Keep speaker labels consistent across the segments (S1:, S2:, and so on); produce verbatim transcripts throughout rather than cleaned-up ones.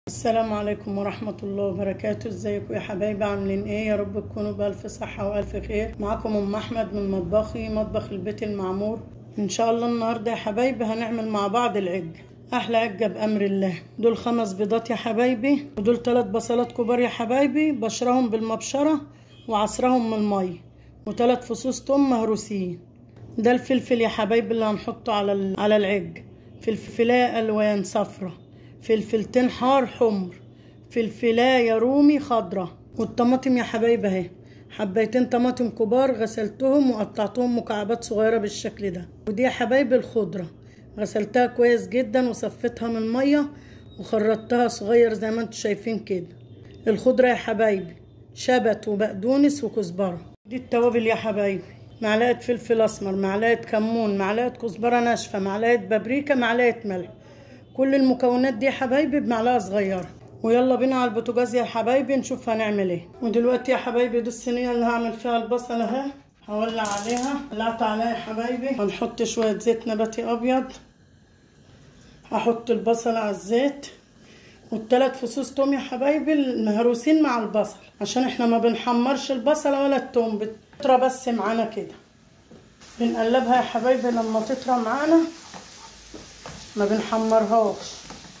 S1: السلام عليكم ورحمة الله وبركاته. ازيكم يا حبايبي؟ عاملين ايه؟ يا رب تكونوا بألف صحة وألف خير. معاكم ام احمد من مطبخي، مطبخ البيت المعمور. ان شاء الله النهاردة يا حبايبي هنعمل مع بعض العجة، احلى عجة بأمر الله. دول خمس بيضات يا حبايبي، ودول ثلاث بصلات كبار يا حبايبي بشرهم بالمبشرة وعصرهم من المية، وثلاث فصوص توم مهروسين. ده الفلفل يا حبايبي اللي هنحطه على على العجة، فلفلاية الوان صفرة، فلفلتين حار حمر، فلفلاية رومي خضرة، والطماطم يا حبايبي اهي حبيتين طماطم كبار غسلتهم وقطعتهم مكعبات صغيرة بالشكل ده. ودي يا حبايبي الخضرة غسلتها كويس جدا وصفتها من المية وخرطتها صغير زي ما انتم شايفين كده. الخضرة يا حبايبي شبت وبقدونس وكزبرة. دي التوابل يا حبايبي: معلقة فلفل اسمر، معلقة كمون، معلقة كزبرة ناشفة، معلقة بابريكا، معلقة ملح. كل المكونات دي يا حبايبي بمعلقة صغيرة. ويلا بينا على البوتاجاز يا حبايبي نشوف هنعمل ايه. ودلوقتي يا حبايبي دي الصينية اللي هعمل فيها البصل اهي، هولع عليها. ولعت عليها يا حبايبي، هنحط شوية زيت نباتي ابيض. هحط البصل على الزيت والثلاث فصوص توم يا حبايبي المهروسين مع البصل، عشان احنا ما بنحمرش البصل ولا التوم، بتطرى بس معانا كده. بنقلبها يا حبايبي لما تطرى معانا، ما بنحمرهاش.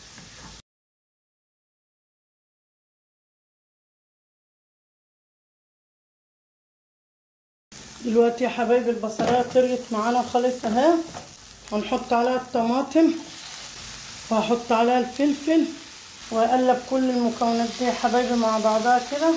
S1: دلوقتي يا حبايبي البصلايه طريت معانا خالص اهي، هنحط عليها الطماطم وهحط عليها الفلفل واقلب كل المكونات دي يا حبايبي مع بعضها كده.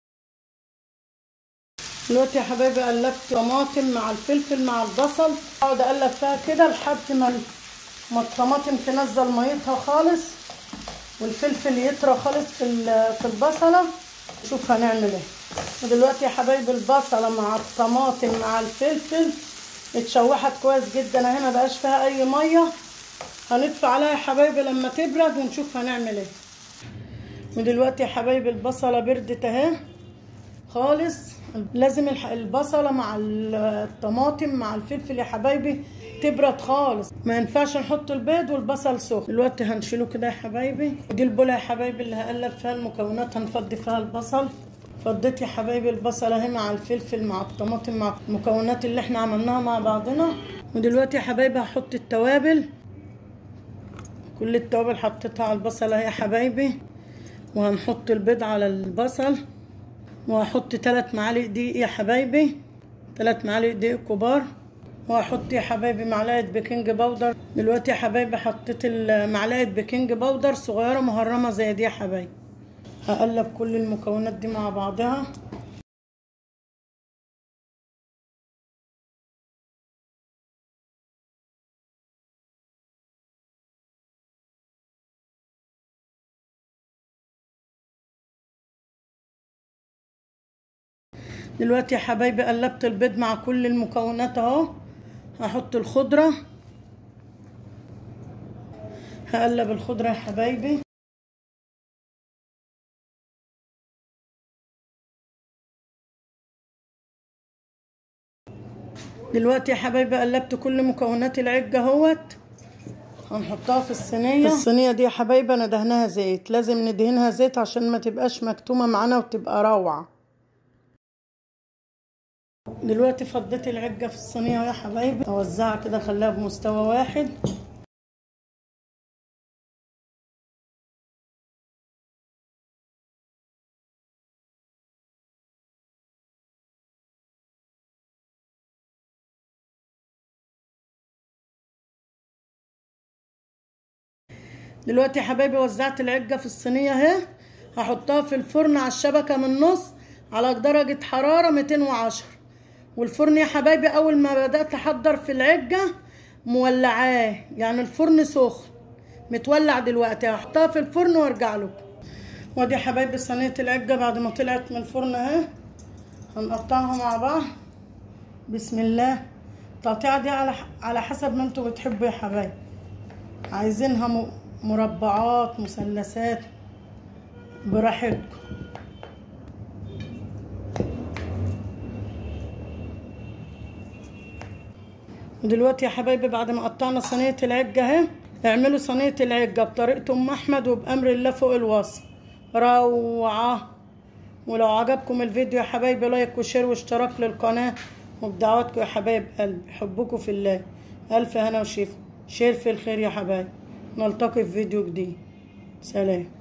S1: دلوقتي يا حبايبي قلبت الطماطم مع الفلفل مع البصل، اقعد اقلب فيها كده لحد ما ما الطماطم تنزل ميتها خالص والفلفل يطرى خالص في في البصله. شوف هنعمل ايه. ودلوقتي يا حبايبي البصله مع الطماطم مع الفلفل اتشوحت كويس جدا اهي، ما بقاش فيها اي ميه. هنطفي عليها يا حبايبي لما تبرد ونشوف هنعمل ايه. ودلوقتي يا حبايبي البصله بردت اهي خالص. لازم البصله مع الطماطم مع الفلفل يا حبايبي تبرد خالص، ما ينفعش نحط البيض والبصل سخن. دلوقتي هنشيله كده يا حبايبي. ودي البوله يا حبايبي اللي هقلب فيها المكونات، هنفضي فيها البصل. فضيت يا حبايبي البصل اهي مع الفلفل مع الطماطم مع المكونات اللي احنا عملناها مع بعضنا. ودلوقتي يا حبايبي هحط التوابل، كل التوابل حطيتها على البصل اهي يا حبايبي. وهنحط البيض على البصل، وهحط ثلاث معالق دقيق يا حبايبي، ثلاث معالق دقيق كبار. وهحط يا حبايبي معلقه بيكنج باودر. دلوقتي يا حبايبي حطيت معلقه بيكنج باودر صغيره مهرمه زي دي يا حبايبي. هقلب كل المكونات دي مع بعضها. دلوقتي يا حبايبي قلبت البيض مع كل المكونات اهو. هحط الخضره، هقلب الخضره يا حبايبي. دلوقتي يا حبايبي قلبت كل مكونات العجه اهوت. هنحطها في الصينيه. الصينيه دي يا حبايبي انا دهنها زيت، لازم ندهنها زيت عشان ما تبقاش مكتومه معانا وتبقى روعه. دلوقتي فضيت العجه في الصينيه يا حبايبي، اوزعها كده اخليها بمستوى واحد. دلوقتي يا حبايبي وزعت العجه في الصينيه اهي. هحطها في الفرن على الشبكه من النص على درجه حراره مئتين وعشرة. والفرن يا حبايبي اول ما بدات احضر في العجه مولعاه، يعني الفرن سخن متولع. دلوقتي هحطها في الفرن وارجع لكم. وادي يا حبايبي صينيه العجه بعد ما طلعت من الفرن اهي. هنقطعها مع بعض بسم الله. التقطيعه دي على على حسب ما انتوا بتحبوا يا حبايبي، عايزينها مربعات مثلثات براحتكم. ودلوقتي يا حبايبي بعد ما قطعنا صينيه العجه اهي، اعملوا صينية العجة بطريقة ام احمد وبامر الله فوق الوصف، روعة. ولو عجبكم الفيديو يا حبايبي لايك وشير واشتراك للقناة، وبدعواتكم يا حبايب قلبي، حبكم في الله. الف هنا وشفا، شير في الخير يا حبايب. نلتقي في فيديو جديد. سلام.